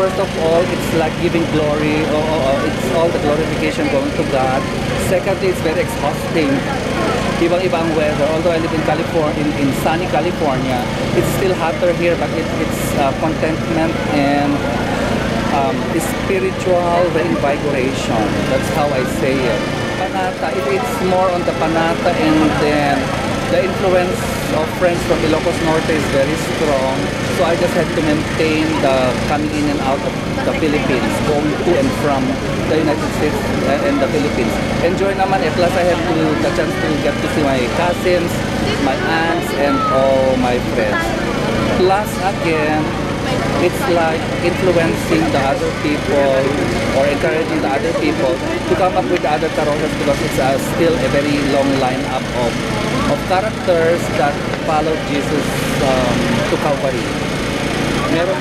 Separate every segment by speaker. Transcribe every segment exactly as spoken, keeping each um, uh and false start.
Speaker 1: first of all, it's like giving glory, or, or, or it's all the glorification going to God. Secondly, it's very exhausting. Ibang-iba ang weather. Although I live in California, in, in sunny California, it's still hotter here, but it, it's uh, contentment and um, spiritual reinvigoration. That's how I say it. Panata, it, it's more on the Panata, and then the influence of friends from Ilocos Norte is very strong. So I just had to maintain the coming in and out of the Philippines, going to and from the United States and the Philippines. Enjoy naman eh, plus I have to, the chance to get to see my cousins, my aunts, and all my friends. Plus again, it's like influencing the other people or encouraging the other people to come up with the other carrozas, because it's uh, still a very long lineup of of characters that followed Jesus um, to Calvary. Meron,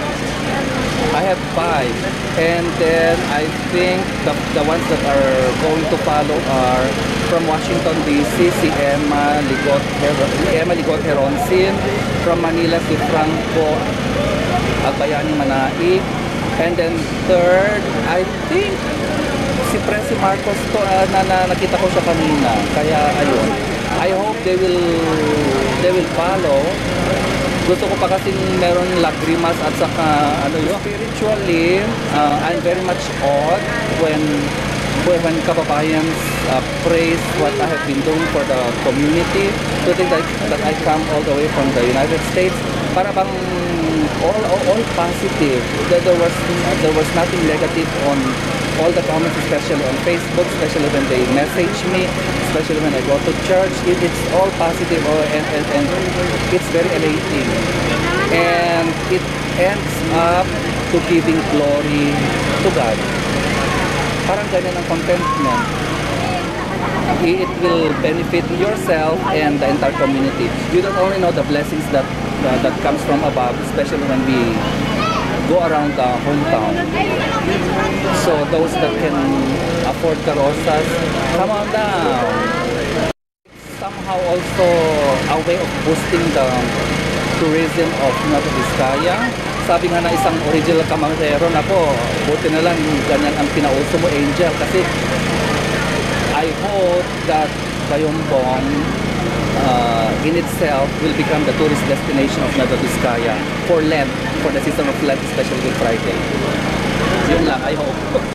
Speaker 1: I have five, and then I think the, the ones that are going to follow are from Washington D C, si Emma Ligot, Emma Ligot Heronsin, from Manila si Franco Agbayani Manai, and then third, I think si Presi Marcos to, uh, na, na nakita ko siya kanina, kaya ayun. I hope they will they will follow. Gusto ko pa kasing meron lagrimas at saka ano yun. Spiritually, uh, I'm very much awed when when kababayans uh, praise what I have been doing for the community. To think that, that I come all the way from the United States, para bang all all, all positive. That there was there was nothing negative on all the comments, especially on Facebook, especially when they message me, especially when I go to church. It, it's all positive, oh, and, and, and it's very elating. And it ends up to giving glory to God. Parang ganyan ang contentment. It will benefit yourself and the entire community. You don't only know the blessings that, uh, that comes from above, especially when we go around the hometown. So those that can afford carrozas, come on down. Somehow also a way of boosting the tourism of Nueva Vizcaya. Sabi nga na isang original kamarero, nako, buti na lang ganyan ang pinauso mo, Angel, kasi I hope that Bayumbong uh, in itself will become the tourist destination of Nueva Vizcaya for Lent, for the season of Lent, especially with Friday. Yun lang, I hope.